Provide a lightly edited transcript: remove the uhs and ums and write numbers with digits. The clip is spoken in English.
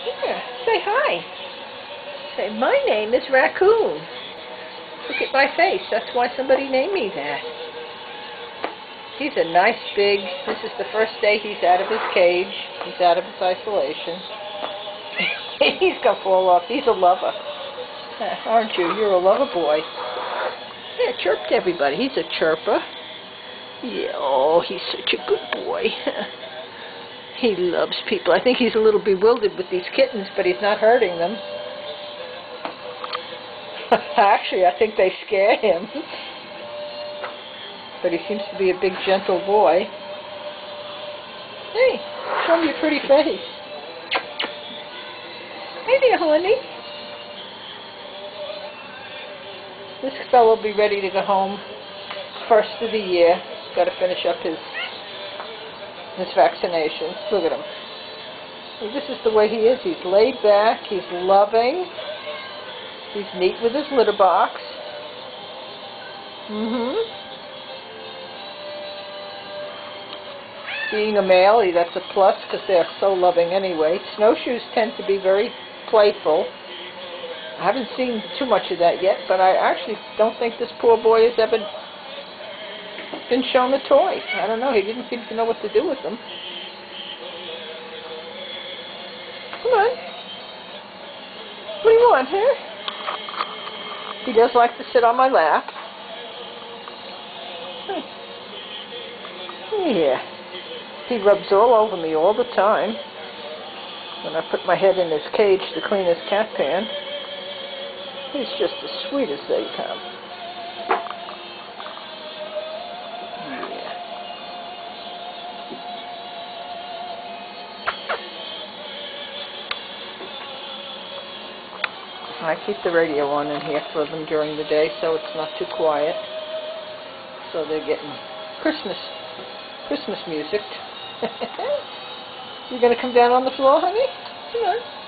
Yeah, say hi. Say, my name is Raccoon. Look at my face. That's why somebody named me that. He's a nice big, this is the first day he's out of his cage. He's out of his isolation. He's going to fall off. He's a lover. Aren't you? You're a lover boy. Yeah, chirp to everybody. He's a chirper. Yeah, oh, he's such a good boy. He loves people. I think he's a little bewildered with these kittens, but he's not hurting them. Actually, I think they scare him. But he seems to be a big, gentle boy. Hey, show me your pretty face. Hey there, honey. This fellow will be ready to go home first of the year. He's got to finish up his vaccinations. Look at him. This is the way he is. He's laid back. He's loving. He's neat with his litter box. Being a male, that's a plus because they're so loving anyway. Snowshoes tend to be very playful. I haven't seen too much of that yet, but I actually don't think this poor boy has ever been shown a toy. I don't know. He didn't seem to know what to do with them. Come on. What do you want, huh? He does like to sit on my lap. Yeah. He rubs all over me all the time. When I put my head in his cage to clean his cat pan. He's just as sweet as they come. Yeah. I keep the radio on in here for them during the day so it's not too quiet. So they're getting Christmas music. You gonna come down on the floor, honey? Come on.